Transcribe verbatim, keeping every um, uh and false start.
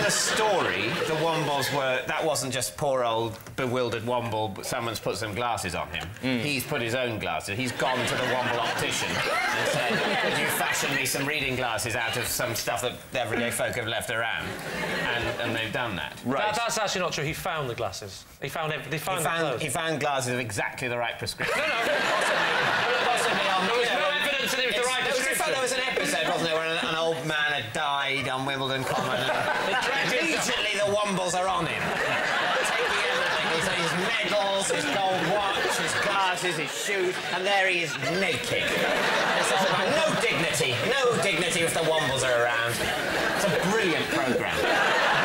the story, the Wombles were... That wasn't just poor old bewildered Womble, but someone's put some glasses on him. Mm. He's put his own glasses. He's gone to the Womble optician and said, could you fashion me some reading glasses out of some stuff that everyday folk have left around? And, and they've done that. Right. That, that's actually not true. He found the glasses. He found... Every, he, found he, found, he found glasses of exactly the right prescription. No, no. Possibly, possibly on... There was you know, no evidence that it was the right prescription. There was an episode, wasn't there, where an, an old man had died on WImbledon Common and immediately the Wombles are on him. Taking everything. His, his medals, his gold watch, his glasses, his shoes, and there he is naked. This old man, no dignity, no dignity if the Wombles are around. It's a brilliant programme.